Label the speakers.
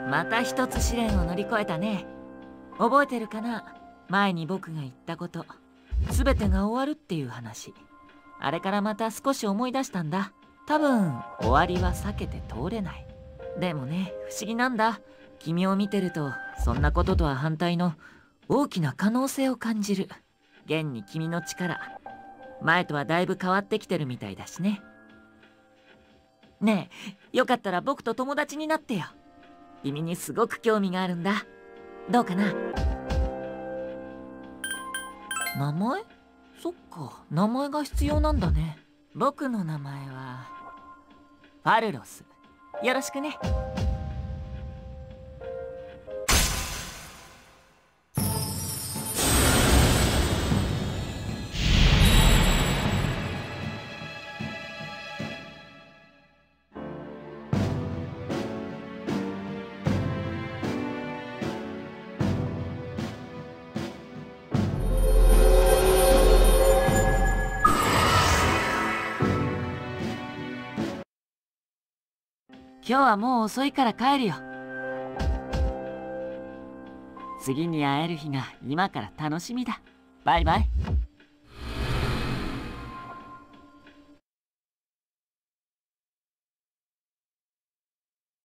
Speaker 1: また一つ試練を乗り越えたね。覚えてるかな、前に僕が言ったこと。全てが終わるっていう話。あれからまた少し思い出したんだ。多分終わりは避けて通れない。でもね、不思議なんだ。君を見てるとそんなこととは反対の大きな可能性を感じる。現に君の力、前とはだいぶ変わってきてるみたいだしね。ねえ、よかったら僕と友達になってよ。君にすごく興味があるんだ。どうかな。名前？そっか、名前が必要なんだね。僕の名前はファルロス。よろしくね。今日はもう遅いから帰るよ。次に会える日が今から楽しみだ。バイバイ。